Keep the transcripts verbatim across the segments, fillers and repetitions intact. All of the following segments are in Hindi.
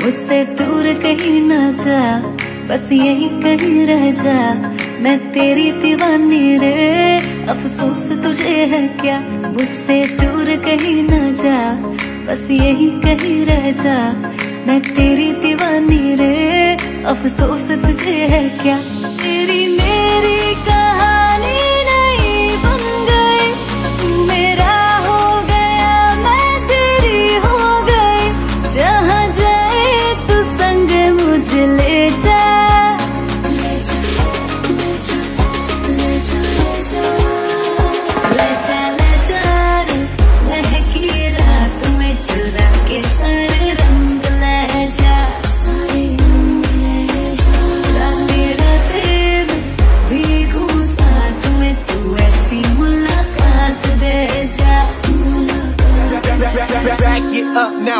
मुझसे दूर कहीं ना जा, बस यही कहीं रह जा। मैं तेरी दीवानी रे, अफसोस तुझे है क्या। मुझसे दूर कहीं ना जा, बस यही कहीं रह जा। मैं तेरी दीवानी रे, अफसोस तुझे है क्या। तेरी मेरी कहानी नहीं बन गई, तू मेरा हो गया मैं तेरी हो गई। जहाँ जाए तू संग मुझे ले जा, ले जा ले जा ले जा ले जा ले जा रे। महकी रात में चुरा के सारे रंग ले जा, सारे रंग ले जा। रातें रातें में भीगू साथ में, तू ऐसी मुलाकात दे जा। Back it up now.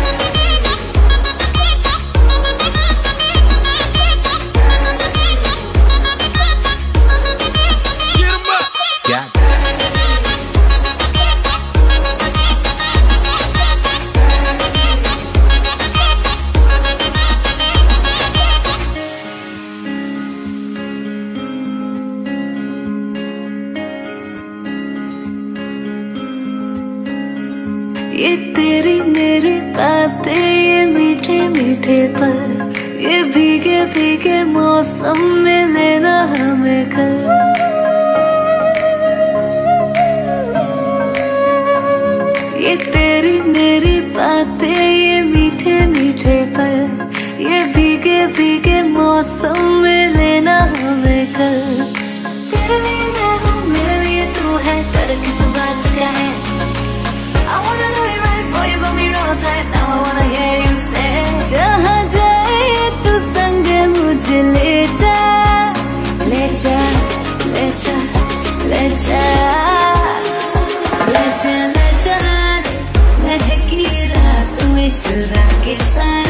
ये तेरी मेरी बातें, ये मीठे मीठे पल, ये भीगे भीगे मौसम में लेना हमें कल। ये तेरी मेरी बातें, ये मीठे मीठे पल, ये भीगे भीगे मौसम में लेना हमें कल। तेरे लिए मैं हूँ, मेरे लिए तू है, पर किस बात का है। I wanna know it right, boy, you got me real tight. Now I wanna hear you say, जहाँ जाए तू संग मुझे ले जा, ले जा ले जा ले जा ले जा ले जा। महकी रात में चुरा के सारे